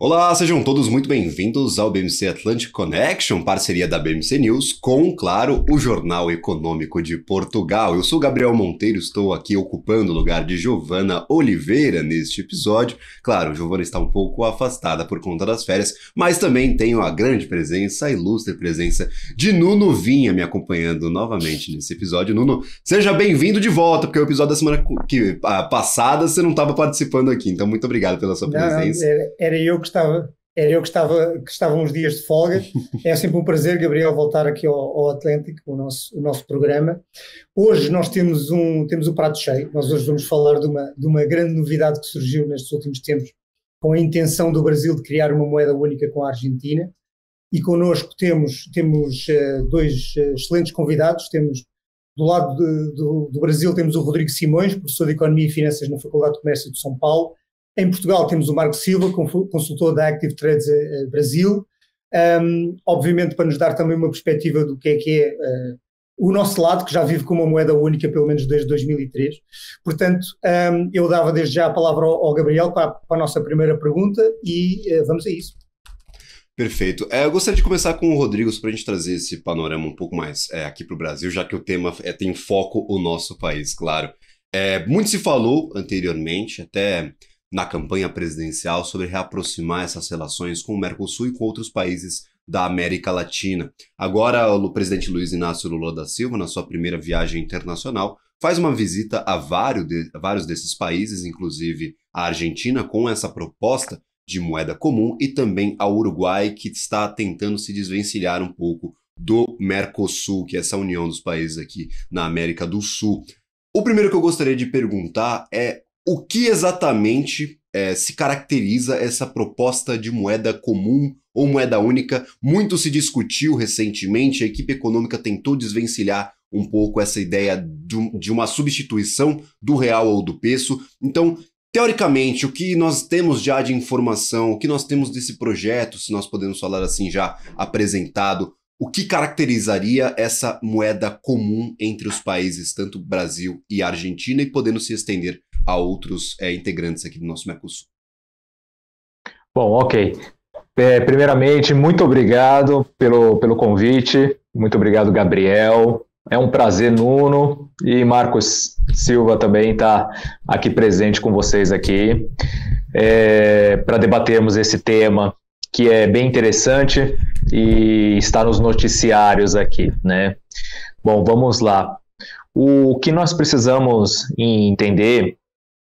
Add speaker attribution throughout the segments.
Speaker 1: Olá, sejam todos muito bem-vindos ao BMC Atlantic Connection, parceria da BMC News com, claro, o Jornal Econômico de Portugal. Eu sou Gabriel Monteiro, estou aqui ocupando o lugar de Giovana Oliveira neste episódio. Claro, Giovana está um pouco afastada por conta das férias, mas também tenho a grande presença, a ilustre presença de Nuno Vinha me acompanhando novamente nesse episódio. Nuno, seja bem-vindo de volta, porque o episódio da semana passada você não estava participando aqui, então muito obrigado pela sua presença.
Speaker 2: Que estava uns dias de folga. É sempre um prazer, Gabriel, voltar aqui ao Atlântico, o nosso programa. Hoje nós temos um prato cheio. Nós hoje vamos falar de uma grande novidade que surgiu nestes últimos tempos, com a intenção do Brasil de criar uma moeda única com a Argentina. E connosco temos dois excelentes convidados. Temos, do lado do Brasil, temos o Rodrigo Simões, professor de Economia e Finanças na Faculdade de Comércio de São Paulo. Em Portugal temos o Marco Silva, consultor da Active Trades Brasil, obviamente para nos dar também uma perspectiva do que é o nosso lado, que já vive com uma moeda única pelo menos desde 2003. Portanto, eu dava desde já a palavra ao Gabriel para a nossa primeira pergunta e vamos a isso.
Speaker 1: Perfeito. Eu gostaria de começar com o Rodrigo, para a gente trazer esse panorama um pouco mais aqui para o Brasil, já que o tema tem foco o nosso país, claro. Muito se falou anteriormente, até na campanha presidencial, sobre reaproximar essas relações com o Mercosul e com outros países da América Latina. Agora, o presidente Luiz Inácio Lula da Silva, na sua primeira viagem internacional, faz uma visita a vários desses países, inclusive a Argentina, com essa proposta de moeda comum, e também ao Uruguai, que está tentando se desvencilhar um pouco do Mercosul, que é essa união dos países aqui na América do Sul. O primeiro que eu gostaria de perguntar é o que exatamente se caracteriza essa proposta de moeda comum ou moeda única? Muito se discutiu recentemente, a equipe econômica tentou desvencilhar um pouco essa ideia de uma substituição do real ou do peso. Então, teoricamente, o que nós temos já de informação, o que nós temos desse projeto, se nós podemos falar assim já apresentado, o que caracterizaria essa moeda comum entre os países, tanto Brasil e Argentina, e podendo se estender a outros integrantes aqui do nosso Mercosul?
Speaker 3: Bom, ok. Primeiramente, muito obrigado pelo convite. Muito obrigado, Gabriel. É um prazer, Nuno. E Marcos Silva também está aqui presente com vocês aqui para debatermos esse tema que é bem interessante e está nos noticiários aqui, né? Bom, vamos lá. O que nós precisamos entender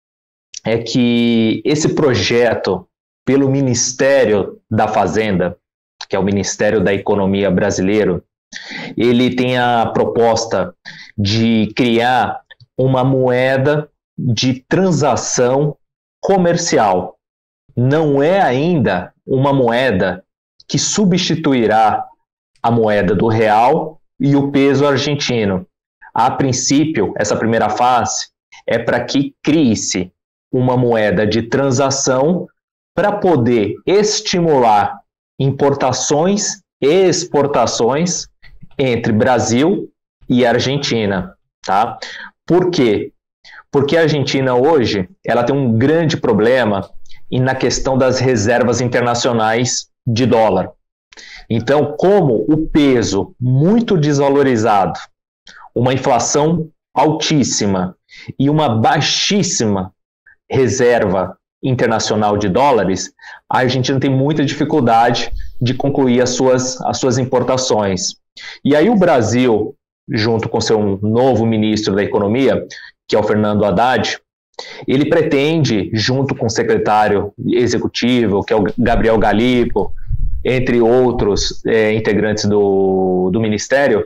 Speaker 3: é que esse projeto pelo Ministério da Fazenda, que é o Ministério da Economia brasileiro, ele tem a proposta de criar uma moeda de transação comercial. Não é ainda uma moeda que substituirá a moeda do real e o peso argentino. A princípio, essa primeira fase é para que crie-se uma moeda de transação para poder estimular importações e exportações entre Brasil e Argentina, tá? Por quê? Porque a Argentina hoje ela tem um grande problema na questão das reservas internacionais de dólar. Então, como o peso muito desvalorizado, uma inflação altíssima e uma baixíssima reserva internacional de dólares, a Argentina tem muita dificuldade de concluir as suas importações. E aí o Brasil, junto com seu novo ministro da Economia, que é o Fernando Haddad, ele pretende, junto com o secretário executivo, que é o Gabriel Gallipo, entre outros integrantes do Ministério,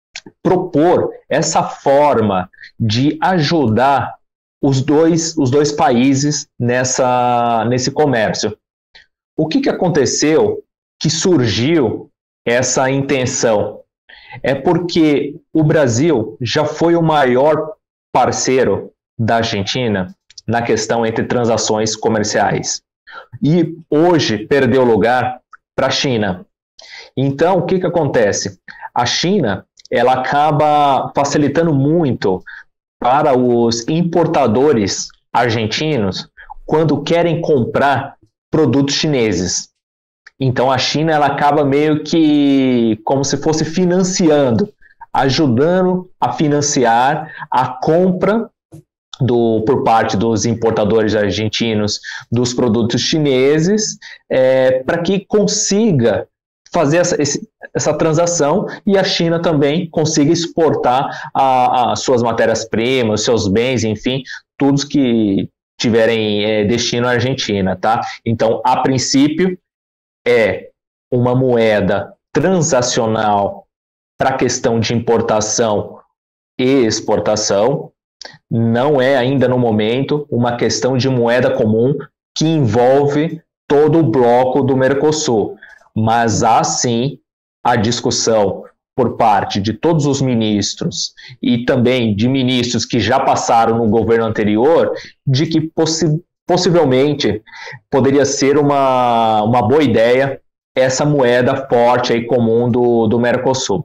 Speaker 3: propor essa forma de ajudar os dois países nesse comércio. O que aconteceu que surgiu essa intenção? É porque o Brasil já foi o maior parceiro da Argentina na questão entre transações comerciais. E hoje perdeu lugar para a China. Então, o que acontece? A China ela acaba facilitando muito para os importadores argentinos quando querem comprar produtos chineses. Então a China ela acaba meio que como se fosse financiando, ajudando a financiar a compra por parte dos importadores argentinos dos produtos chineses, para que consiga fazer essa transação e a China também consiga exportar as suas matérias-primas, os seus bens, enfim, tudo que tiverem destino à Argentina, tá? Então, a princípio, é uma moeda transacional para a questão de importação e exportação, não é ainda no momento uma questão de moeda comum que envolve todo o bloco do Mercosul, mas há sim a discussão por parte de todos os ministros e também de ministros que já passaram no governo anterior, de que possivelmente poderia ser uma boa ideia essa moeda forte aí comum do Mercosul.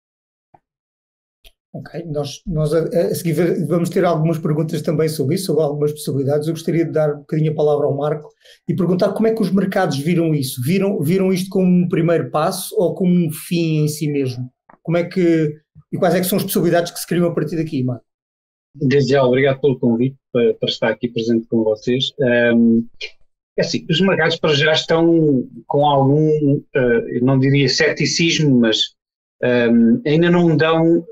Speaker 2: Ok, nós a seguir vamos ter algumas perguntas também sobre isso, sobre algumas possibilidades. Eu gostaria de dar um bocadinho a palavra ao Marco e perguntar como é que os mercados viram isso? Viram isto como um primeiro passo ou como um fim em si mesmo? E quais é que são as possibilidades que se criam a partir daqui, Marco?
Speaker 4: Desde já, obrigado pelo convite para estar aqui presente com vocês. Assim, os mercados para já estão com algum, eu não diria ceticismo, mas ainda não dão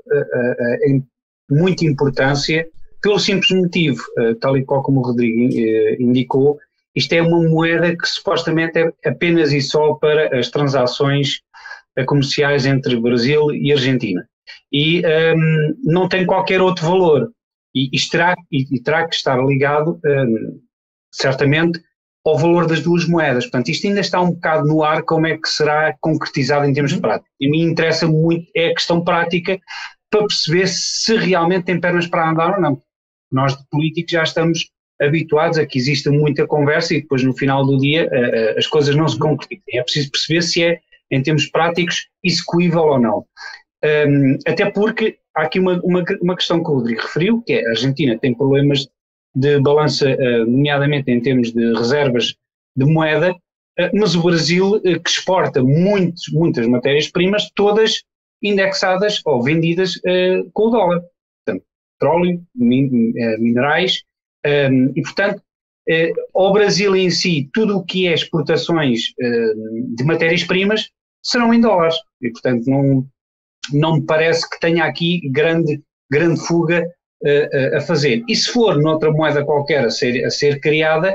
Speaker 4: muita importância pelo simples motivo, tal e qual como o Rodrigo indicou, isto é uma moeda que supostamente é apenas e só para as transações comerciais entre Brasil e Argentina e não tem qualquer outro valor e terá que estar ligado certamente ao valor das duas moedas. Portanto, isto ainda está um bocado no ar, como é que será concretizado em termos práticos. E a mim interessa muito a questão prática para perceber se realmente tem pernas para andar ou não. Nós de políticos já estamos habituados a que exista muita conversa e depois no final do dia as coisas não se concretizam. É preciso perceber se é, em termos práticos, execuível ou não. Até porque há aqui uma questão que o Rodrigo referiu, que é a Argentina tem problemas de balança, nomeadamente em termos de reservas de moeda, mas o Brasil que exporta muitas matérias-primas, todas indexadas ou vendidas com o dólar. Portanto, petróleo, minerais, e portanto, ao Brasil em si, tudo o que é exportações de matérias-primas serão em dólares. E portanto, não me parece que tenha aqui grande fuga a fazer. E se for noutra moeda qualquer a ser criada,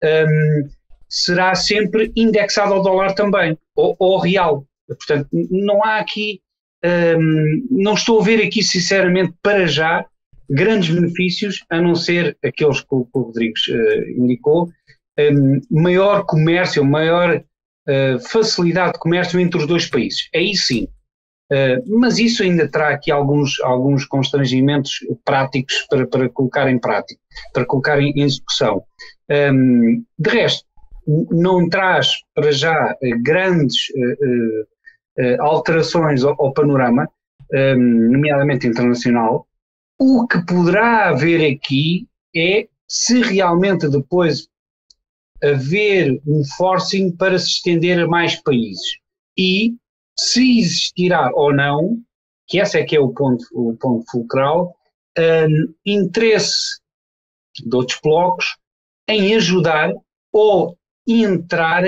Speaker 4: será sempre indexado ao dólar também, ou ao real. Portanto, não há aqui, não estou a ver aqui sinceramente para já grandes benefícios, a não ser aqueles que o Rodrigues indicou, maior comércio, maior facilidade de comércio entre os dois países. Aí sim. Mas isso ainda terá aqui alguns constrangimentos práticos para colocar em prática, para colocar em execução. De resto, não traz para já grandes alterações ao panorama, nomeadamente internacional. O que poderá haver aqui é se realmente depois haver um forcing para se estender a mais países e se existirá ou não, que esse é que é o ponto fulcral, interesse de outros blocos em ajudar ou entrar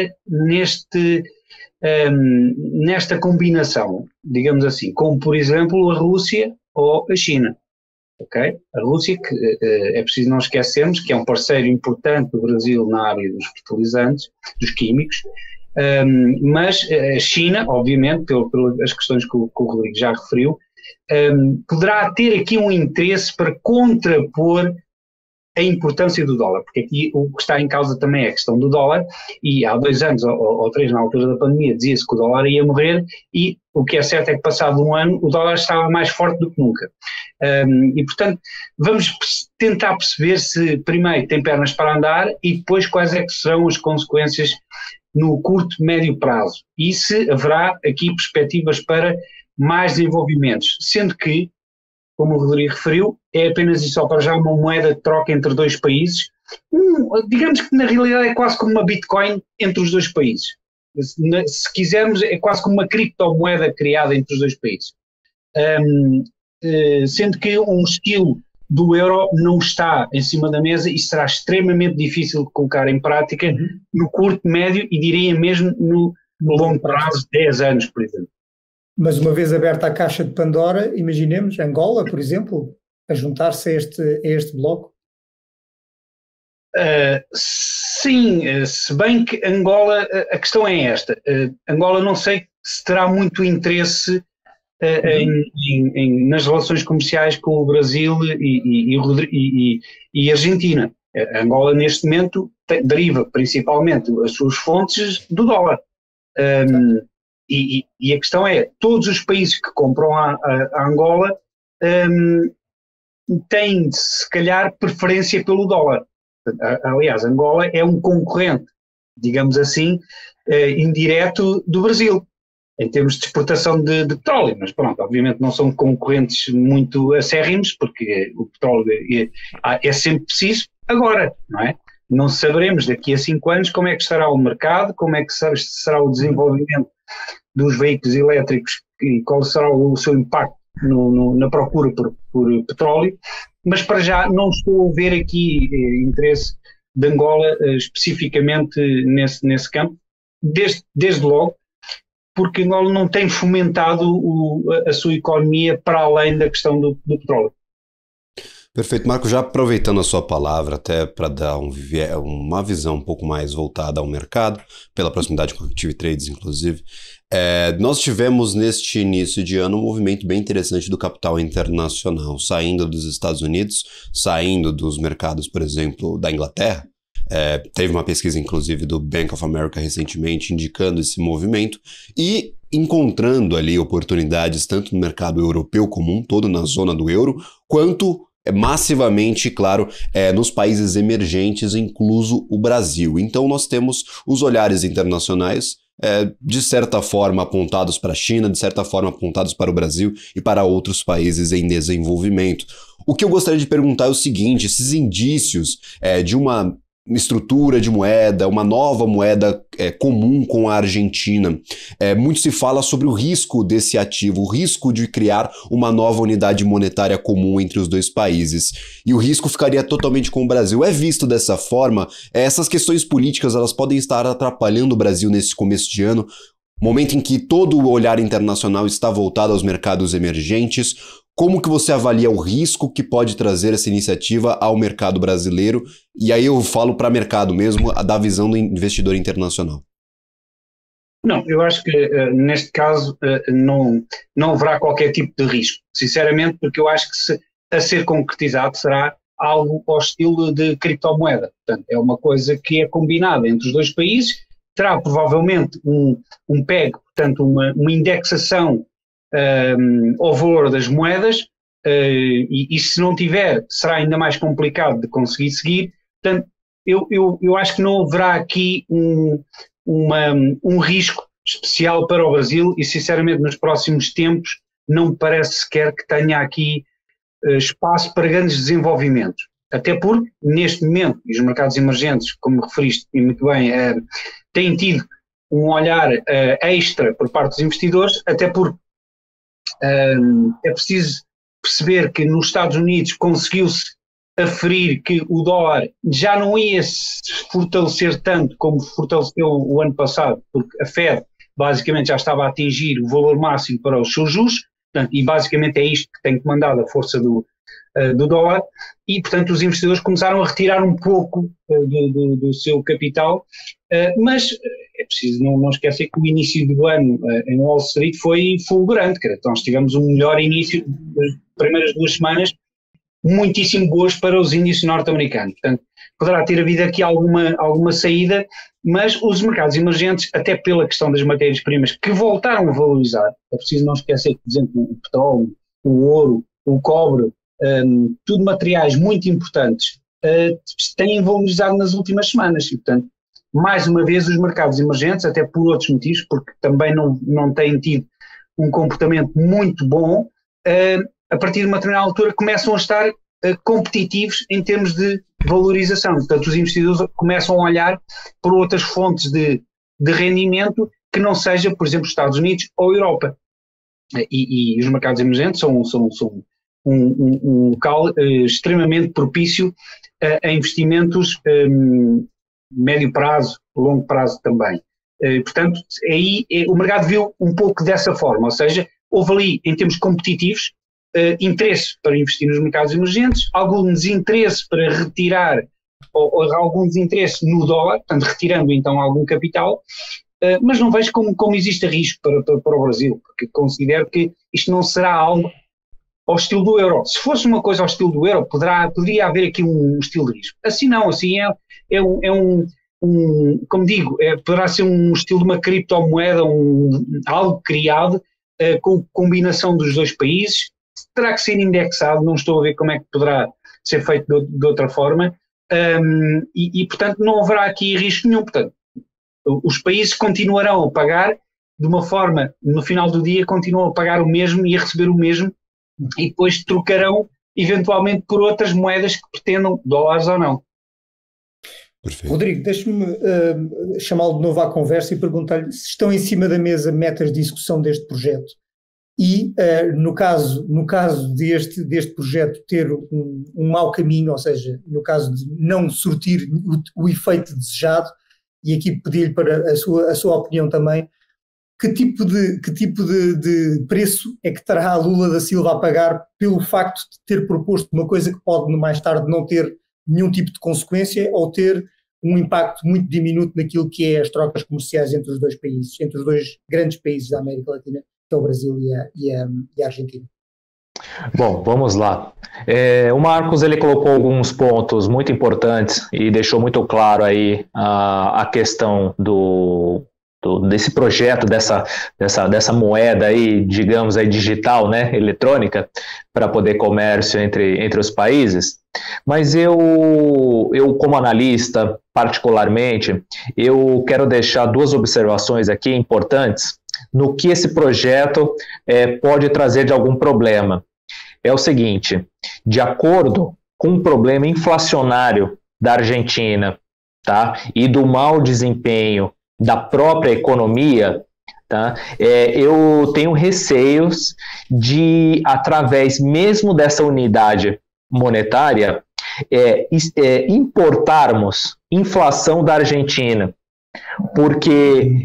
Speaker 4: nesta combinação, digamos assim, como por exemplo a Rússia ou a China. Okay? A Rússia, que é preciso não esquecermos que é um parceiro importante do Brasil na área dos fertilizantes, dos químicos, mas a China, obviamente, pelas questões que o Rodrigo já referiu, poderá ter aqui um interesse para contrapor a importância do dólar, porque aqui o que está em causa também é a questão do dólar, e há 2 anos ou 3 na altura da pandemia dizia-se que o dólar ia morrer, e o que é certo é que passado um ano o dólar estava mais forte do que nunca. E portanto vamos tentar perceber se primeiro tem pernas para andar e depois quais é que serão as consequências no curto, médio prazo, e se haverá aqui perspectivas para mais desenvolvimentos, sendo que, como o Rodrigo referiu, é apenas e só para já uma moeda de troca entre dois países digamos que na realidade é quase como uma Bitcoin entre os dois países. Se quisermos, é quase como uma criptomoeda criada entre os dois países. Sendo que um estilo do euro não está em cima da mesa e será extremamente difícil de colocar em prática no curto, médio e diria mesmo no longo prazo, 10 anos, por exemplo.
Speaker 2: Mas uma vez aberta a caixa de Pandora, imaginemos Angola, por exemplo, a juntar-se a este bloco?
Speaker 4: Sim, se bem que Angola, a questão é esta, Angola não sei se terá muito interesse nas relações comerciais com o Brasil e Argentina. Angola neste momento deriva principalmente as suas fontes do dólar. E a questão é, todos os países que compram a Angola têm se calhar preferência pelo dólar. Aliás, Angola é um concorrente, digamos assim, indireto do Brasil, em termos de exportação de petróleo, mas pronto, obviamente não são concorrentes muito acérrimos, porque o petróleo é sempre preciso agora, não é? Não saberemos daqui a 5 anos como é que estará o mercado, como é que será o desenvolvimento dos veículos elétricos e qual será o seu impacto na procura por petróleo, mas para já não estou a ver aqui interesse de Angola especificamente nesse campo, desde logo, porque Angola não tem fomentado a sua economia para além da questão do petróleo.
Speaker 1: Perfeito, Marco, já aproveitando a sua palavra até para dar uma visão um pouco mais voltada ao mercado, pela proximidade com a Active Trades, inclusive, nós tivemos neste início de ano um movimento bem interessante do capital internacional, saindo dos Estados Unidos, saindo dos mercados, por exemplo, da Inglaterra. Teve uma pesquisa, inclusive, do Bank of America recentemente indicando esse movimento e encontrando ali oportunidades tanto no mercado europeu como um todo, na zona do euro, quanto massivamente, claro, nos países emergentes, incluso o Brasil. Então nós temos os olhares internacionais, de certa forma apontados para a China, de certa forma apontados para o Brasil e para outros países em desenvolvimento. O que eu gostaria de perguntar é o seguinte, esses indícios de uma estrutura de moeda, uma nova moeda comum com a Argentina. Muito se fala sobre o risco desse ativo, o risco de criar uma nova unidade monetária comum entre os dois países. E o risco ficaria totalmente com o Brasil. É visto dessa forma? Essas questões políticas, elas podem estar atrapalhando o Brasil nesse começo de ano, momento em que todo o olhar internacional está voltado aos mercados emergentes. Como que você avalia o risco que pode trazer essa iniciativa ao mercado brasileiro? E aí eu falo para mercado mesmo, da visão do investidor internacional.
Speaker 4: Não, eu acho que neste caso não haverá qualquer tipo de risco, sinceramente, porque eu acho que a ser concretizado será algo ao estilo de criptomoeda. Portanto, é uma coisa que é combinada entre os dois países, terá provavelmente um PEG, portanto uma indexação ao valor das moedas, e se não tiver, será ainda mais complicado de conseguir seguir. Portanto, eu acho que não haverá aqui um risco especial para o Brasil e, sinceramente, nos próximos tempos não me parece sequer que tenha aqui espaço para grandes desenvolvimentos. Até porque, neste momento, os mercados emergentes, como referiste e muito bem, têm tido um olhar extra por parte dos investidores, até porque é preciso perceber que nos Estados Unidos conseguiu-se aferir que o dólar já não ia se fortalecer tanto como fortaleceu o ano passado, porque a Fed basicamente já estava a atingir o valor máximo para os seus juros, portanto, e basicamente é isto que tem comandado a força do dólar, e portanto os investidores começaram a retirar um pouco do seu capital, mas é preciso não esquecer que o início do ano em Wall Street foi fulgurante, então nós tivemos um melhor início das primeiras 2 semanas, muitíssimo boas para os índices norte-americanos. Portanto, poderá ter havido aqui alguma saída, mas os mercados emergentes, até pela questão das matérias-primas que voltaram a valorizar, é preciso não esquecer que, por exemplo, o petróleo, o ouro, o cobre, tudo materiais muito importantes, têm valorizado nas últimas semanas e, portanto, mais uma vez os mercados emergentes, até por outros motivos, porque também não têm tido um comportamento muito bom, a partir de uma determinada altura começam a estar competitivos em termos de valorização. Portanto, os investidores começam a olhar por outras fontes de rendimento que não seja, por exemplo, Estados Unidos ou Europa. E os mercados emergentes são um local extremamente propício a investimentos médio prazo, longo prazo também. Portanto, aí o mercado viu um pouco dessa forma, ou seja, houve ali, em termos competitivos, interesse para investir nos mercados emergentes, algum desinteresse para retirar, ou algum desinteresse no dólar, portanto, retirando então algum capital, mas não vejo como existe risco para o Brasil, porque considero que isto não será algo ao estilo do euro. Se fosse uma coisa ao estilo do euro, poderia haver aqui um estilo de risco. Assim não, assim como digo, poderá ser um estilo de uma criptomoeda, algo criado com combinação dos dois países, terá que ser indexado, não estou a ver como é que poderá ser feito de outra forma, e portanto não haverá aqui risco nenhum. Portanto, os países continuarão a pagar de uma forma, no final do dia continuam a pagar o mesmo e a receber o mesmo, e depois trocarão eventualmente por outras moedas que pretendam, dólares ou não.
Speaker 2: Perfeito. Rodrigo, deixe-me chamá-lo de novo à conversa e perguntar-lhe se estão em cima da mesa metas de execução deste projeto e, no caso deste projeto ter um mau caminho, ou seja, no caso de não surtir o efeito desejado, e aqui pedir-lhe para a sua opinião também, que tipo de preço é que terá a Lula da Silva a pagar pelo facto de ter proposto uma coisa que pode mais tarde não ter nenhum tipo de consequência ou ter um impacto muito diminuto naquilo que é as trocas comerciais entre os dois países, entre os dois grandes países da América Latina, que é o Brasil e a Argentina.
Speaker 3: Bom, vamos lá. O Marcos ele colocou alguns pontos muito importantes e deixou muito claro aí a questão desse projeto, dessa moeda aí, digamos aí digital, né, eletrônica, para poder comércio entre os países. Mas eu como analista, particularmente, eu quero deixar duas observações aqui importantes no que esse projeto pode trazer de algum problema. É o seguinte, de acordo com o problema inflacionário da Argentina, tá, e do mau desempenho da própria economia, tá, eu tenho receios de, através mesmo dessa unidade monetária, importarmos inflação da Argentina, porque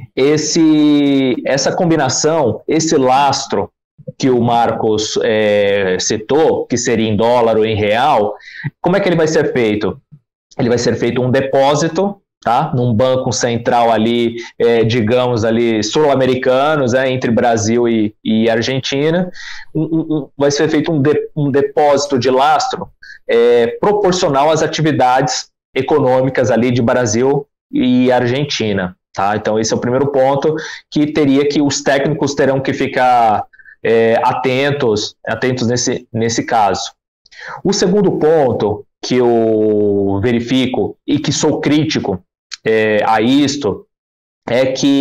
Speaker 3: essa combinação, esse lastro que o Marcos citou, que seria em dólar ou em real, como é que ele vai ser feito? Ele vai ser feito um depósito, tá, num banco central ali, digamos ali, sul-americanos, entre Brasil e Argentina, vai ser feito um depósito de lastro proporcional às atividades econômicas ali de Brasil e Argentina, tá? Então esse é o primeiro ponto que os técnicos terão que ficar atentos nesse caso. O segundo ponto que eu verifico e que sou crítico a isto é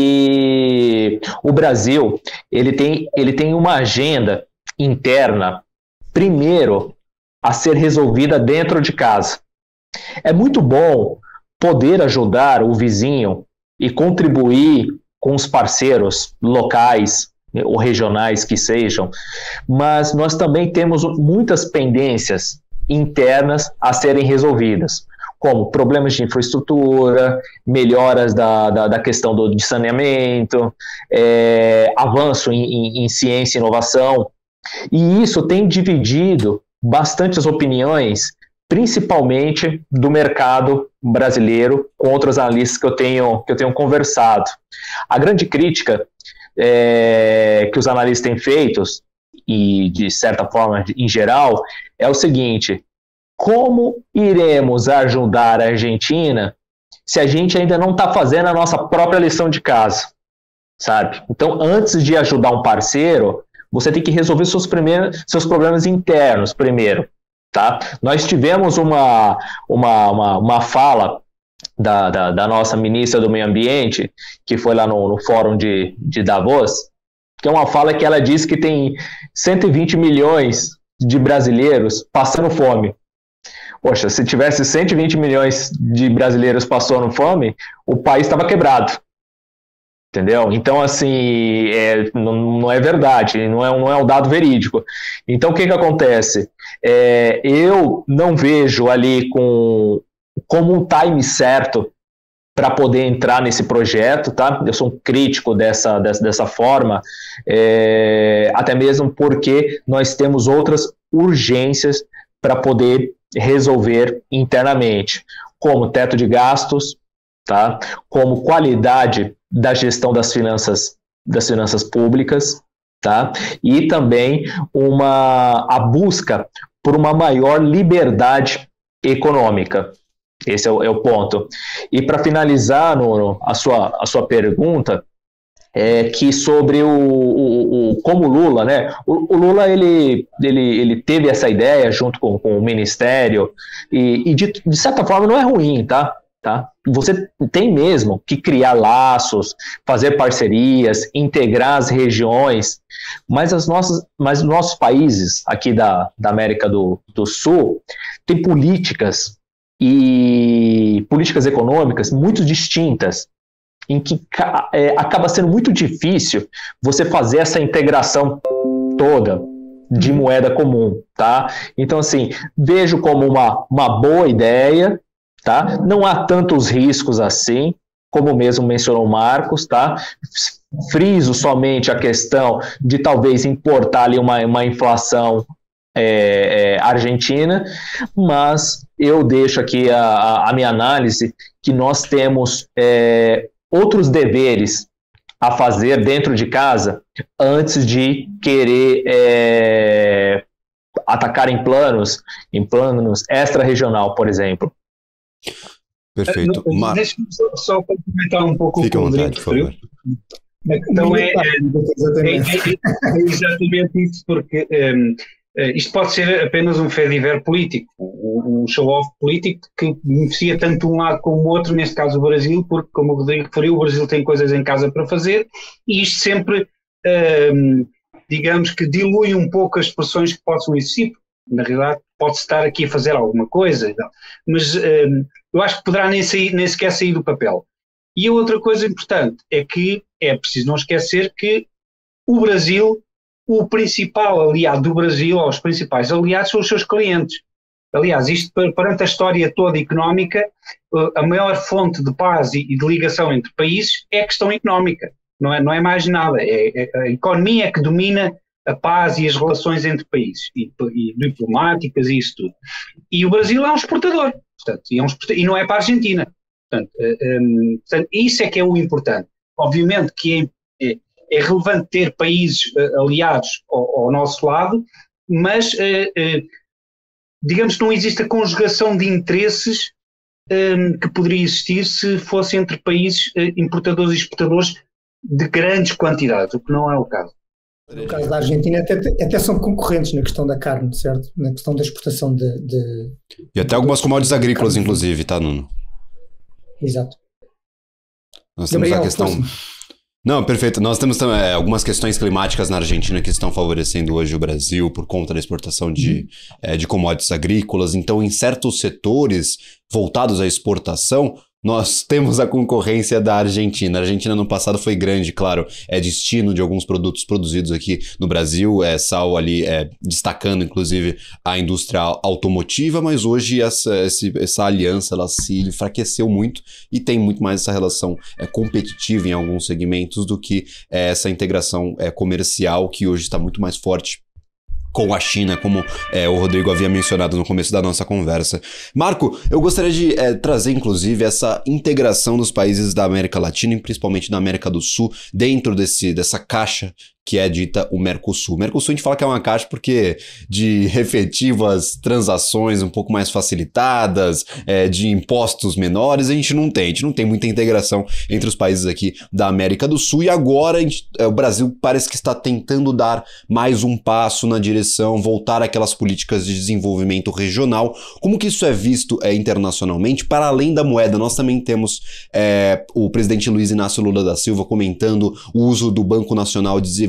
Speaker 3: que o Brasil ele tem uma agenda interna, primeiro, a ser resolvida dentro de casa. É muito bom poder ajudar o vizinho e contribuir com os parceiros locais ou regionais que sejam, mas nós também temos muitas pendências internas a serem resolvidas, como problemas de infraestrutura, melhoras da questão de saneamento, avanço em ciência e inovação, e isso tem dividido bastante as opiniões, principalmente do mercado brasileiro, com outros analistas que eu tenho conversado. A grande crítica que os analistas têm feito, e de certa forma em geral, é o seguinte: como iremos ajudar a Argentina se a gente ainda não está fazendo a nossa própria lição de casa, sabe? Então, antes de ajudar um parceiro, você tem que resolver seus problemas internos primeiro, tá? Nós tivemos uma fala da nossa ministra do Meio Ambiente, que foi lá no fórum de Davos, que é uma fala que ela diz que tem 120 milhões de brasileiros passando fome, Poxa, se tivesse 120 milhões de brasileiros passando fome, o país estava quebrado. Entendeu? Então, assim, não é verdade, não é um dado verídico. Então, o que acontece? Eu não vejo ali como um time certo para poder entrar nesse projeto, tá? Eu sou um crítico dessa forma, até mesmo porque nós temos outras urgências para poder resolver internamente, como teto de gastos, tá? Como qualidade da gestão das finanças públicas, tá? E também a busca por uma maior liberdade econômica. Esse é o ponto. E para finalizar, Nuno, a sua pergunta, que sobre como Lula, né? O Lula ele teve essa ideia junto com o Ministério e de certa forma não é ruim, tá? Você tem mesmo que criar laços, fazer parcerias, integrar as regiões, mas os nossos países aqui da América do Sul têm políticas e políticas econômicas muito distintas, em que acaba sendo muito difícil você fazer essa integração toda de moeda comum, tá? Então, assim, vejo como uma boa ideia, tá? Não há tantos riscos assim, como mesmo mencionou o Marcos, tá? Friso somente a questão de talvez importar ali uma inflação argentina, mas eu deixo aqui a minha análise que nós temos outros deveres a fazer dentro de casa antes de querer atacar em planos extra-regional, por extra-regional, por exemplo.
Speaker 1: Perfeito.
Speaker 4: Deixa-me só complementar um pouco
Speaker 1: Fique
Speaker 4: o que o
Speaker 1: à vontade, por favor.
Speaker 4: Então exatamente isso, porque isto pode ser apenas um fait-divers político, um show-off político que beneficia tanto um lado como o outro, neste caso o Brasil, porque, como o Rodrigo referiu, o Brasil tem coisas em casa para fazer e isto sempre, digamos que dilui um pouco as pressões que possam existir. Na realidade, pode-se estar aqui a fazer alguma coisa, mas eu acho que poderá nem sequer sair do papel. E a outra coisa importante é que é preciso não esquecer que o Brasil, o principal aliado do Brasil, ou os principais aliados, são os seus clientes. Aliás, isto perante a história toda económica, a maior fonte de paz e de ligação entre países é a questão económica, não é mais nada, a economia que domina a paz e as relações entre países, e diplomáticas e isso tudo. E o Brasil é um exportador, portanto, e não é para a Argentina. Portanto, isso é que é o importante. Obviamente que é relevante ter países aliados ao nosso lado, mas digamos que não existe a conjugação de interesses que poderia existir se fosse entre países importadores e exportadores de grandes quantidades, o que não é o caso.
Speaker 2: No caso da Argentina até são concorrentes na questão da carne, certo? Na questão da exportação de
Speaker 1: E até algumas commodities agrícolas, carne, inclusive, tá, Nuno?
Speaker 2: Exato.
Speaker 1: Nós temos a questão... Não, perfeito. Nós temos também algumas questões climáticas na Argentina que estão favorecendo hoje o Brasil por conta da exportação de commodities agrícolas. Então, em certos setores voltados à exportação, nós temos a concorrência da Argentina. A Argentina no passado foi grande, claro, destino de alguns produtos produzidos aqui no Brasil, sal ali destacando inclusive a indústria automotiva, mas hoje essa aliança ela se enfraqueceu muito e tem muito mais essa relação competitiva em alguns segmentos do que essa integração comercial que hoje está muito mais forte com a China, como o Rodrigo havia mencionado no começo da nossa conversa. Marco, eu gostaria de trazer, inclusive, essa integração dos países da América Latina e principalmente da América do Sul dentro dessa caixa que é dita o Mercosul. O Mercosul a gente fala que é uma caixa porque de efetivas transações um pouco mais facilitadas, de impostos menores, a gente não tem muita integração entre os países aqui da América do Sul e agora o Brasil parece que está tentando dar mais um passo na direção, voltar àquelas políticas de desenvolvimento regional. Como que isso é visto internacionalmente? Para além da moeda, nós também temos o presidente Luiz Inácio Lula da Silva comentando o uso do Banco Nacional de Desenvolvimento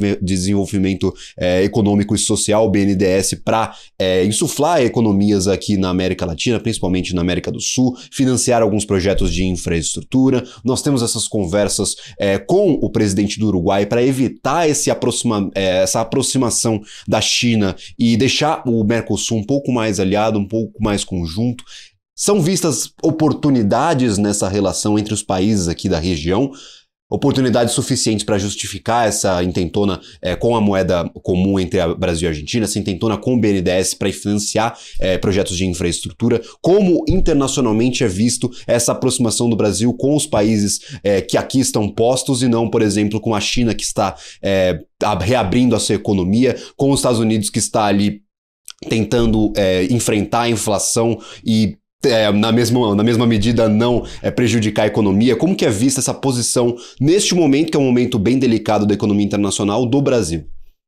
Speaker 1: Desenvolvimento Econômico e Social, o BNDES, para insuflar economias aqui na América Latina, principalmente na América do Sul, financiar alguns projetos de infraestrutura. Nós temos essas conversas com o presidente do Uruguai para evitar essa aproximação da China e deixar o Mercosul um pouco mais aliado, um pouco mais conjunto. São vistas oportunidades nessa relação entre os países aqui da região, oportunidades suficientes para justificar essa intentona com a moeda comum entre a Brasil e a Argentina, essa intentona com o BNDES para financiar projetos de infraestrutura. Como internacionalmente é visto essa aproximação do Brasil com os países que aqui estão postos e não, por exemplo, com a China, que está reabrindo a sua economia, com os Estados Unidos, que está ali tentando enfrentar a inflação e na mesma medida não prejudicar a economia. Como que é vista essa posição neste momento, que é um momento bem delicado da economia internacional do Brasil?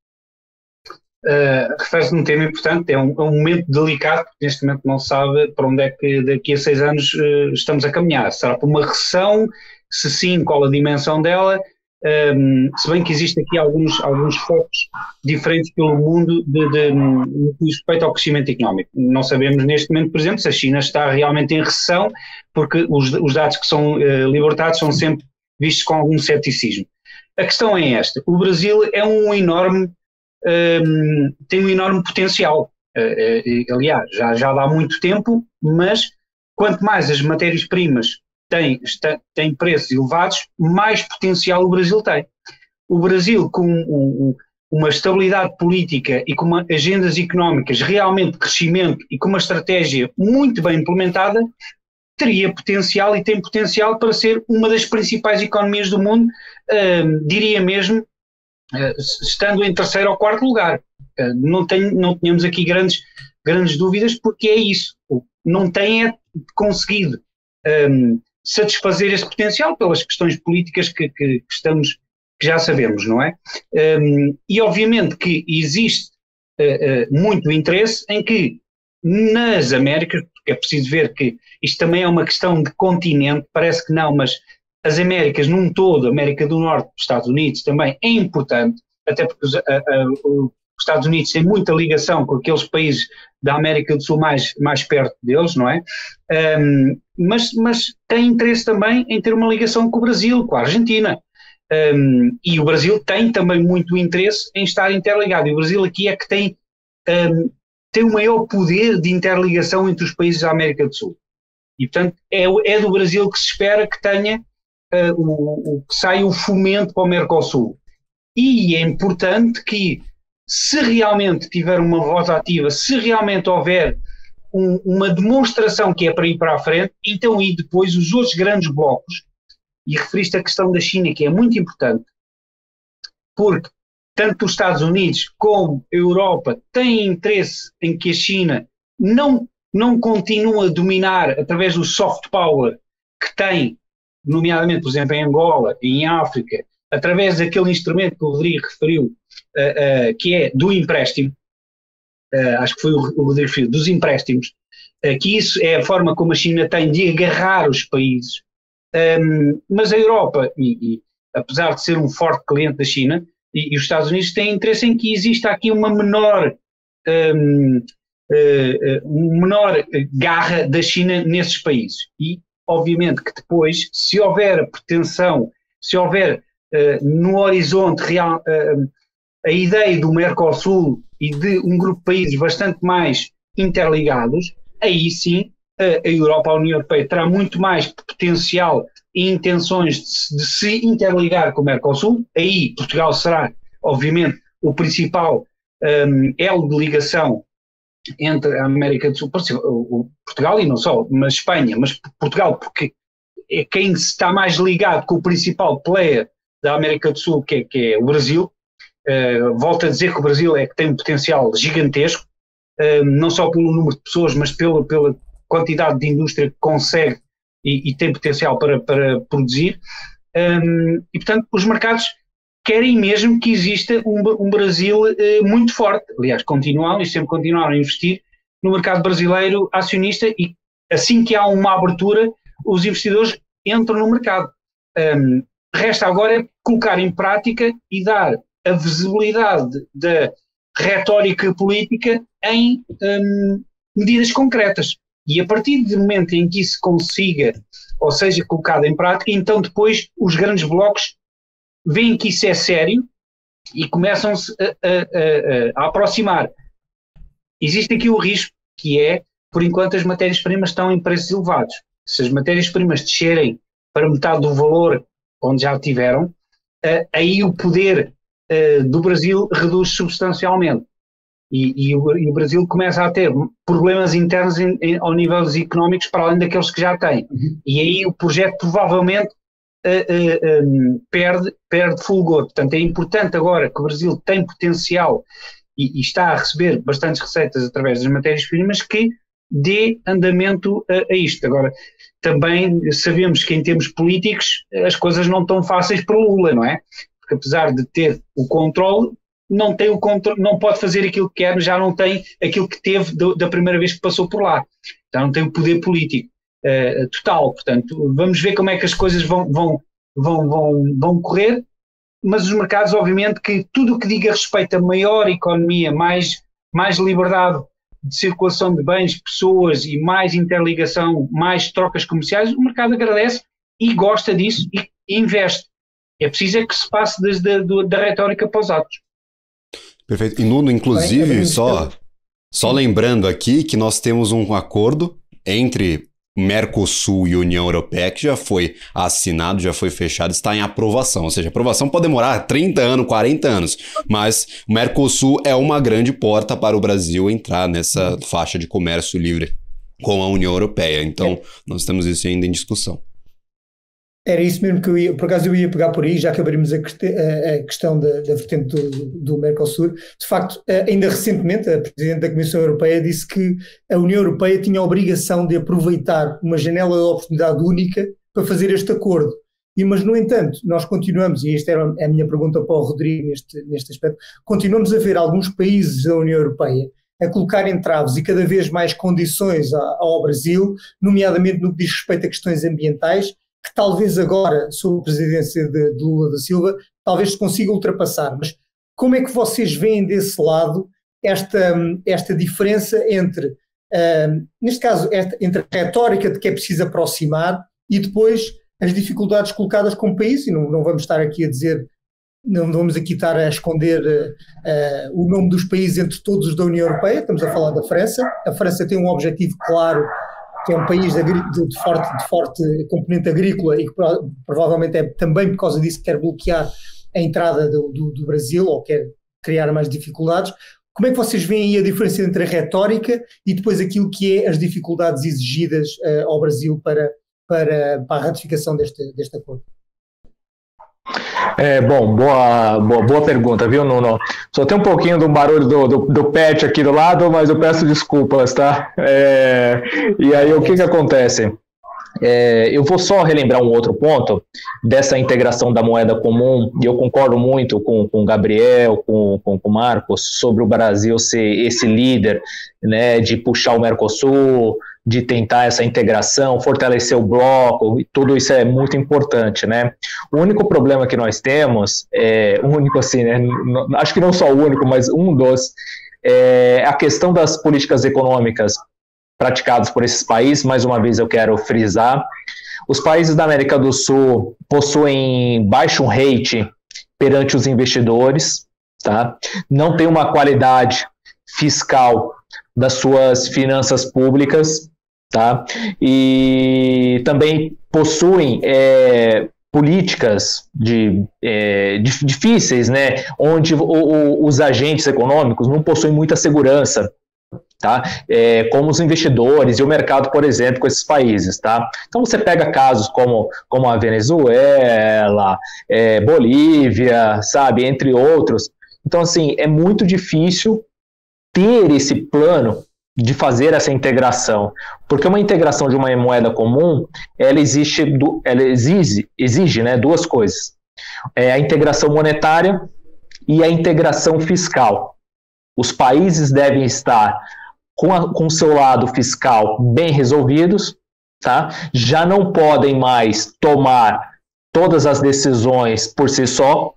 Speaker 4: Refere-se num tema importante, é um momento delicado, porque neste momento não se sabe para onde é que daqui a 6 anos estamos a caminhar. Será para uma recessão? Se sim, qual a dimensão dela? Se bem que existem aqui alguns focos diferentes pelo mundo no que diz respeito ao crescimento económico. Não sabemos neste momento, por exemplo, se a China está realmente em recessão, porque os dados que são libertados são sempre vistos com algum ceticismo. A questão é esta: o Brasil é tem um enorme potencial, aliás, já dá muito tempo, mas quanto mais as matérias-primas têm preços elevados, mais potencial o Brasil tem. O Brasil, com uma estabilidade política e com agendas económicas realmente de crescimento e com uma estratégia muito bem implementada, teria potencial e tem potencial para ser uma das principais economias do mundo, diria mesmo, estando em terceiro ou quarto lugar. Não tenhamos aqui grandes dúvidas, porque é isso. Não tem conseguido satisfazer esse potencial pelas questões políticas que já sabemos, não é? E obviamente que existe muito interesse em que nas Américas, porque é preciso ver que isto também é uma questão de continente, parece que não, mas as Américas num todo, a América do Norte, os Estados Unidos também é importante, até porque os Estados Unidos têm muita ligação com aqueles países da América do Sul mais perto deles, não é? Mas tem interesse também em ter uma ligação com o Brasil, com a Argentina. E o Brasil tem também muito interesse em estar interligado. E o Brasil aqui é que tem o maior poder de interligação entre os países da América do Sul. E, portanto, é do Brasil que se espera que tenha que saia o fomento para o Mercosul. E é importante que, se realmente tiver uma voz ativa, se realmente houver uma demonstração que é para ir para a frente, então e depois os outros grandes blocos, e referiste a questão da China, que é muito importante, porque tanto os Estados Unidos como a Europa têm interesse em que a China não continue a dominar através do soft power que tem, nomeadamente, por exemplo, em Angola, em África, através daquele instrumento que o Rodrigo referiu, que é do empréstimo, acho que foi o Rodrigo referiu, dos empréstimos, que isso é a forma como a China tem de agarrar os países, mas a Europa, e apesar de ser um forte cliente da China, e os Estados Unidos têm interesse em que exista aqui uma menor garra da China nesses países. E, obviamente, que depois, se houver a pretensão, se houver no horizonte real a ideia do Mercosul e de um grupo de países bastante mais interligados, aí sim a Europa, a União Europeia, terá muito mais potencial e intenções de se interligar com o Mercosul. Aí Portugal será, obviamente, o principal elo de ligação entre a América do Sul, Portugal e não só, mas Espanha, mas Portugal, porque é quem está mais ligado com o principal player da América do Sul, que é o Brasil. Volto a dizer que o Brasil é que tem um potencial gigantesco, não só pelo número de pessoas, mas pela quantidade de indústria que consegue e tem potencial para produzir, e portanto os mercados querem mesmo que exista um Brasil muito forte. Aliás, continuam e sempre continuaram a investir no mercado brasileiro acionista, e assim que há uma abertura, os investidores entram no mercado. Resta agora colocar em prática e dar a visibilidade da retórica política em medidas concretas. E a partir do momento em que isso consiga, ou seja, colocado em prática, então depois os grandes blocos veem que isso é sério e começam-se a aproximar. Existe aqui o risco, que é, por enquanto, as matérias-primas estão em preços elevados. Se as matérias-primas descerem para metade do valor onde já tiveram, aí o poder do Brasil reduz substancialmente. E o Brasil começa a ter problemas internos ao nível dos económicos para além daqueles que já tem. E aí o projeto provavelmente perde fulgor. Portanto, é importante agora que o Brasil tem potencial e está a receber bastantes receitas através das matérias-primas que dê andamento a isto. Agora, também sabemos que em termos políticos as coisas não estão fáceis para o Lula, não é? Porque apesar de ter o controle, não tem o controle, não pode fazer aquilo que quer, já não tem aquilo que teve da primeira vez que passou por lá. Já não tem o poder político total. Portanto, vamos ver como é que as coisas vão correr, mas os mercados, obviamente, que tudo o que diga respeito a maior economia, mais liberdade de circulação de bens, pessoas e mais interligação, mais trocas comerciais, o mercado agradece e gosta disso e investe. É preciso que se passe da retórica para os atos.
Speaker 1: Perfeito. E Nuno, inclusive, só lembrando aqui que nós temos um acordo entre Mercosul e União Europeia que já foi assinado, já foi fechado, está em aprovação. Ou seja, a aprovação pode demorar 30 anos, 40 anos, mas o Mercosul é uma grande porta para o Brasil entrar nessa faixa de comércio livre com a União Europeia. Então, nós temos isso ainda em discussão.
Speaker 2: Era isso mesmo que por acaso eu ia pegar por aí, já que abrimos a questão da vertente do Mercosul. De facto, ainda recentemente, a Presidente da Comissão Europeia disse que a União Europeia tinha a obrigação de aproveitar uma janela de oportunidade única para fazer este acordo. Mas, no entanto, nós continuamos, e esta era a minha pergunta para o Rodrigo neste aspecto, continuamos a ver alguns países da União Europeia a colocar entraves e cada vez mais condições ao Brasil, nomeadamente no que diz respeito a questões ambientais, que talvez agora, sob a presidência de Lula da Silva, talvez se consiga ultrapassar. Mas como é que vocês veem desse lado esta diferença entre, neste caso, entre a retórica de que é preciso aproximar e depois as dificuldades colocadas como país? E não vamos estar aqui a dizer, não vamos aqui estar a esconder o nome dos países entre todos os da União Europeia, estamos a falar da França. A França tem um objetivo claro, que é um país de forte componente agrícola e que provavelmente é também por causa disso que quer bloquear a entrada do Brasil ou quer criar mais dificuldades. Como é que vocês veem aí a diferença entre a retórica e depois aquilo que é as dificuldades exigidas ao Brasil para a ratificação deste acordo?
Speaker 3: Bom, boa pergunta, viu, Nuno? Só tem um pouquinho do barulho do pet aqui do lado, mas eu peço desculpas, tá? E aí, o que acontece? Eu vou só relembrar um outro ponto dessa integração da moeda comum, e eu concordo muito com o Gabriel, com o Marcos, sobre o Brasil ser esse líder, né, de puxar o Mercosul, de tentar essa integração, fortalecer o bloco, e tudo isso é muito importante, né? O único problema que nós temos, único assim, né? Acho que não só o único, mas um dos, é a questão das políticas econômicas praticadas por esses países. Mais uma vez eu quero frisar, os países da América do Sul possuem baixo rate perante os investidores, tá? Não tem uma qualidade fiscal das suas finanças públicas, tá? E também possuem políticas difíceis, né? Onde os agentes econômicos não possuem muita segurança, tá? Como os investidores e o mercado, por exemplo, com esses países, tá? Então você pega casos como a Venezuela, Bolívia, sabe, entre outros. Então, assim, é muito difícil ter esse plano de fazer essa integração, porque uma integração de uma moeda comum, ela exige, né, duas coisas, a integração monetária e a integração fiscal. Os países devem estar com o seu lado fiscal bem resolvidos, tá? Já não podem mais tomar todas as decisões por si só,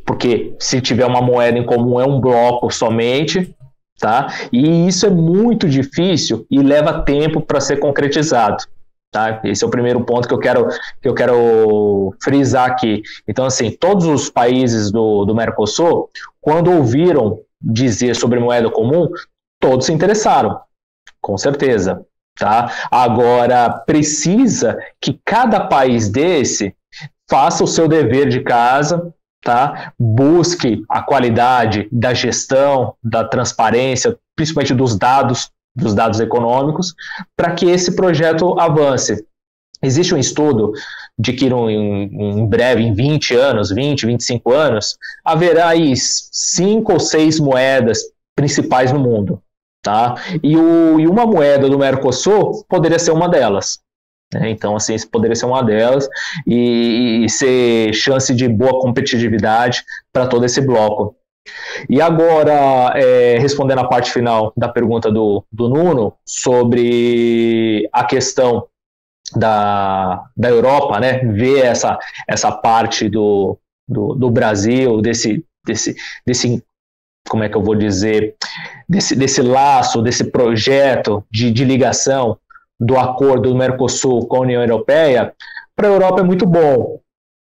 Speaker 3: porque se tiver uma moeda em comum é um bloco somente, tá? E isso é muito difícil e leva tempo para ser concretizado. Tá? Esse é o primeiro ponto que eu quero frisar aqui. Então, assim, todos os países do Mercosul, quando ouviram dizer sobre moeda comum, todos se interessaram, com certeza. Tá? Agora, precisa que cada país desse faça o seu dever de casa, tá? Busque a qualidade da gestão, da transparência, principalmente dos dados econômicos, para que esse projeto avance. Existe um estudo de que em breve, em 20 anos, 20, 25 anos, haverá aí 5 ou 6 moedas principais no mundo. Tá? E uma moeda do Mercosul poderia ser uma delas. Né? Então, assim, poderia ser uma delas e ser chance de boa competitividade para todo esse bloco. E agora, respondendo a parte final da pergunta do Nuno sobre a questão da Europa, né, ver essa parte do Brasil, desse, como é que eu vou dizer, desse laço, desse projeto de ligação do acordo do Mercosul com a União Europeia, para a Europa é muito bom,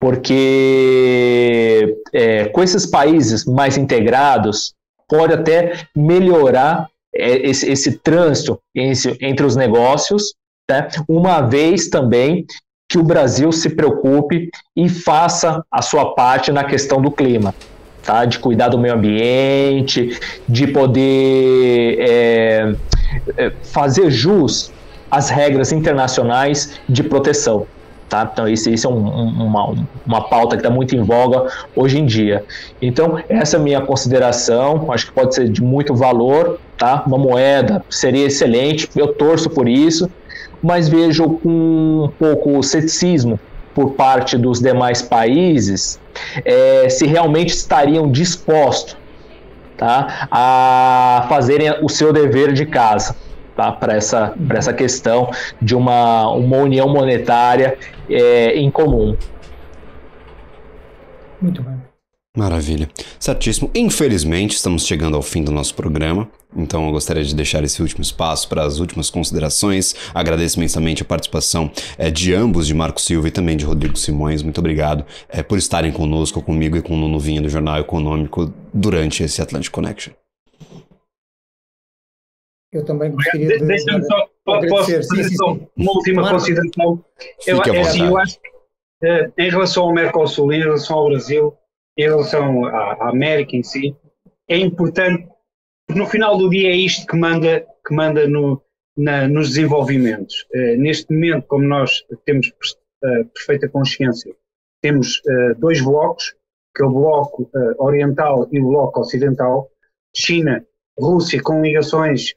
Speaker 3: porque com esses países mais integrados, pode até melhorar esse trânsito entre os negócios, né? Uma vez também que o Brasil se preocupe e faça a sua parte na questão do clima, tá? De cuidar do meio ambiente, de poder fazer jus às regras internacionais de proteção. Tá? Então, isso é uma pauta que está muito em voga hoje em dia. Então, essa é a minha consideração, acho que pode ser de muito valor, tá? Uma moeda seria excelente, eu torço por isso, mas vejo com um pouco ceticismo por parte dos demais países se realmente estariam dispostos, tá? A fazerem o seu dever de casa. Tá, para essa questão de uma união monetária em comum.
Speaker 2: Muito bem.
Speaker 1: Maravilha. Certíssimo. Infelizmente, estamos chegando ao fim do nosso programa, então eu gostaria de deixar esse último espaço para as últimas considerações. Agradeço imensamente a participação de ambos, de Marco Silva e também de Rodrigo Simões. Muito obrigado por estarem conosco, comigo e com o Nuno Vinha do Jornal Econômico durante esse Atlantic Connection.
Speaker 2: Eu também gostaria de
Speaker 4: só
Speaker 2: agradecer.
Speaker 4: Uma última consideração. Eu acho que em relação ao Mercosul, em relação ao Brasil, em relação à América em si, é importante, porque no final do dia é isto que manda nos desenvolvimentos. Neste momento, como nós temos perfeita consciência, temos 2 blocos, que é o bloco oriental e o bloco ocidental. China, Rússia, com ligações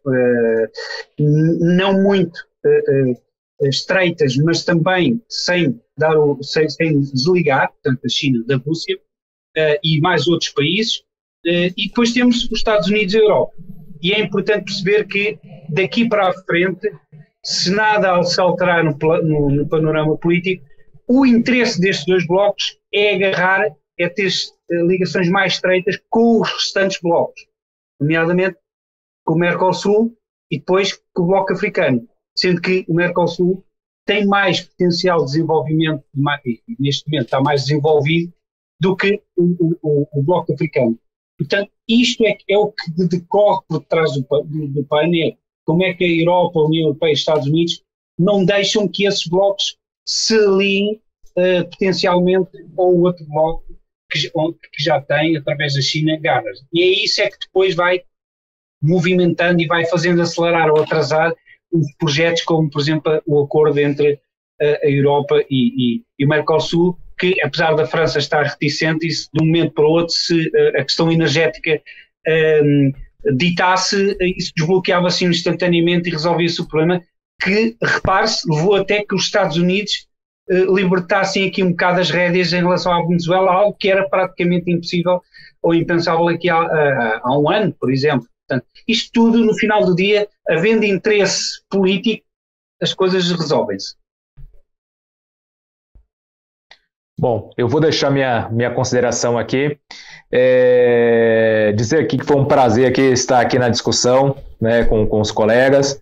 Speaker 4: não muito estreitas, mas também sem desligar, portanto, a China da Rússia, e mais outros países, e depois temos os Estados Unidos e a Europa. E é importante perceber que daqui para a frente, se nada se alterar no panorama político, o interesse destes 2 blocos é ter ligações mais estreitas com os restantes blocos, nomeadamente com o Mercosul e depois com o Bloco Africano, sendo que o Mercosul tem mais potencial de desenvolvimento, neste momento está mais desenvolvido do que o Bloco Africano. Portanto, isto é o que decorre por trás do painel. Como é que a Europa, a União Europeia e os Estados Unidos não deixam que esses blocos se aliem potencialmente ao outro bloco que já tem, através da China, garras. E é isso que depois vai movimentando e vai fazendo acelerar ou atrasar os projetos como, por exemplo, o acordo entre a Europa e o Mercosul, que apesar da França estar reticente, isso de um momento para o outro, se a questão energética ditasse, isso desbloqueava-se instantaneamente e resolvia-se o problema, que, repare-se, levou até que os Estados Unidos libertassem aqui um bocado as rédeas em relação à Venezuela, algo que era praticamente impossível ou impensável aqui há um ano, por exemplo. Portanto, isto tudo, no final do dia, havendo interesse político, as coisas resolvem-se.
Speaker 3: Bom, eu vou deixar minha consideração aqui, dizer aqui que foi um prazer aqui estar aqui na discussão, né, com os colegas,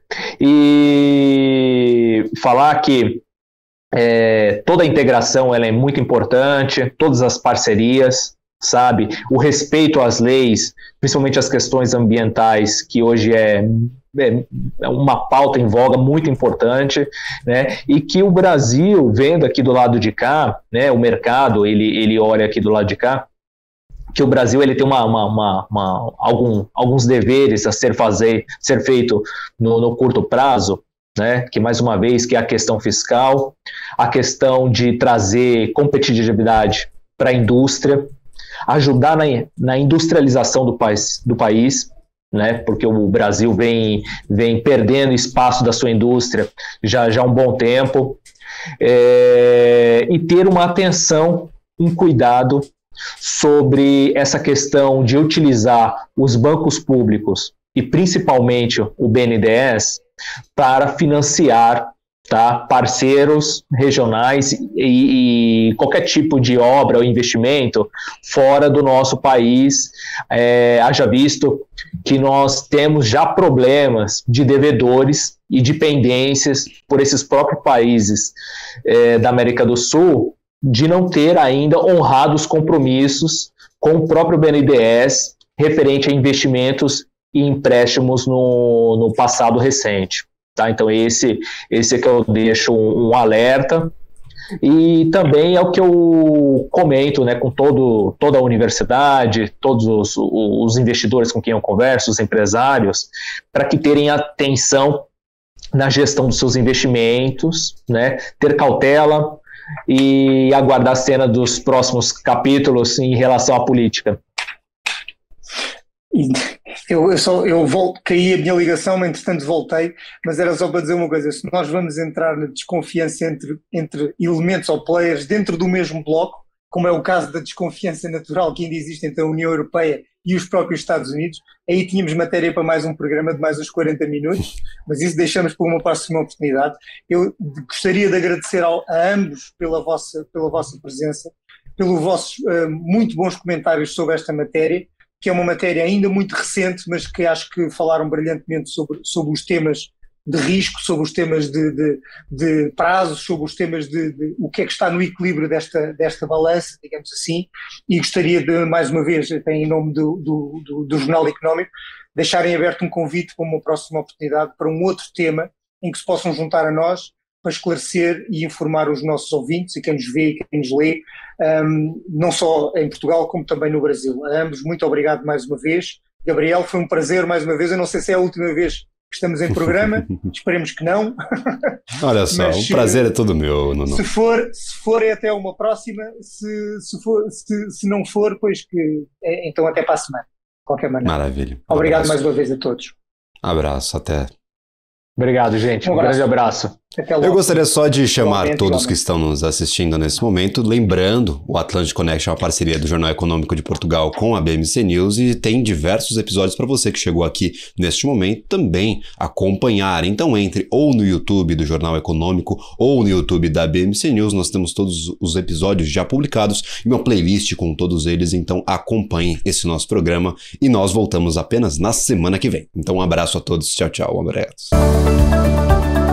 Speaker 3: e falar que toda a integração ela é muito importante, todas as parcerias, sabe, o respeito às leis, principalmente as questões ambientais, que hoje é uma pauta em voga muito importante, né, e que o Brasil, vendo aqui do lado de cá, né, o mercado, ele olha aqui do lado de cá, que o Brasil ele tem alguns deveres a ser feito no curto prazo, né, que mais uma vez que é a questão fiscal, a questão de trazer competitividade para a indústria, ajudar na industrialização do país, né, porque o Brasil vem perdendo espaço da sua indústria já há um bom tempo, e ter uma atenção, um cuidado sobre essa questão de utilizar os bancos públicos e principalmente o BNDES para financiar, tá, parceiros regionais e qualquer tipo de obra ou investimento fora do nosso país, haja visto que nós temos já problemas de devedores e de pendências por esses próprios países da América do Sul, de não ter ainda honrado os compromissos com o próprio BNDES referente a investimentos e empréstimos no passado recente. Tá? Então esse é que eu deixo um alerta, e também é o que eu comento, né, com toda a universidade, todos os investidores com quem eu converso, os empresários, para que terem atenção na gestão dos seus investimentos, né, ter cautela e aguardar a cena dos próximos capítulos em relação à política.
Speaker 2: Eu volto, caí a minha ligação, mas entretanto voltei, mas era só para dizer uma coisa: se nós vamos entrar na desconfiança entre elementos ou players dentro do mesmo bloco, como é o caso da desconfiança natural que ainda existe entre a União Europeia e os próprios Estados Unidos, aí tínhamos matéria para mais um programa de mais uns 40 minutos, mas isso deixamos para uma próxima oportunidade. Eu gostaria de agradecer a ambos pela vossa presença, pelos vossos muito bons comentários sobre esta matéria, que é uma matéria ainda muito recente, mas que acho que falaram brilhantemente sobre os temas de risco, sobre os temas de prazos, sobre os temas de o que é que está no equilíbrio desta balança, digamos assim, e gostaria de, mais uma vez, em nome do Jornal Económico, deixarem aberto um convite para uma próxima oportunidade, para um outro tema em que se possam juntar a nós, para esclarecer e informar os nossos ouvintes e quem nos vê e quem nos lê, não só em Portugal como também no Brasil. A ambos, muito obrigado mais uma vez. Gabriel, foi um prazer mais uma vez. Eu não sei se é a última vez que estamos em programa, esperemos que não.
Speaker 1: Olha só, mas, o prazer é todo meu, Nuno.
Speaker 2: Se for é até uma próxima, se não for, pois que então até para a semana, de qualquer maneira.
Speaker 1: Maravilha.
Speaker 2: Obrigado mais uma vez a todos.
Speaker 1: Abraço, até.
Speaker 3: Obrigado, gente. Um grande abraço.
Speaker 1: Eu gostaria só de chamar todos que estão nos assistindo nesse momento, lembrando, o Atlantic Connection é uma parceria do Jornal Econômico de Portugal com a BMC News e tem diversos episódios para você que chegou aqui neste momento também acompanhar. Então entre ou no YouTube do Jornal Econômico ou no YouTube da BMC News, nós temos todos os episódios já publicados e uma playlist com todos eles, então acompanhem esse nosso programa e nós voltamos apenas na semana que vem. Então um abraço a todos, tchau, tchau, um abraço.